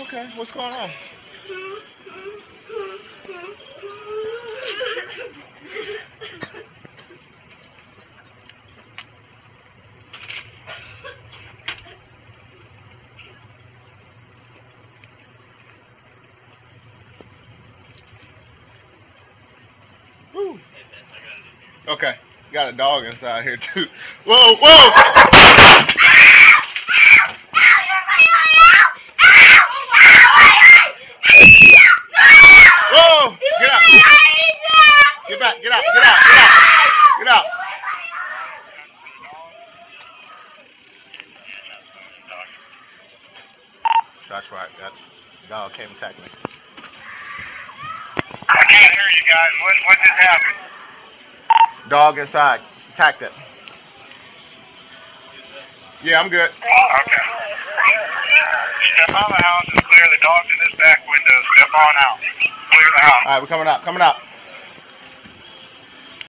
Okay, what's going on? Woo. Okay, got a dog inside here too. Whoa, whoa! Whoa! Get out! Get back! Get out! Get out! Get out! Get out! That's right. That dog came and attacked me. I can't hear you guys. What just happened? Dog inside. Attacked it. Yeah, I'm good. Okay. Step out of the house and clear the dogs in this back window. Step on out. Clear the house. All right, we're coming out. Coming out.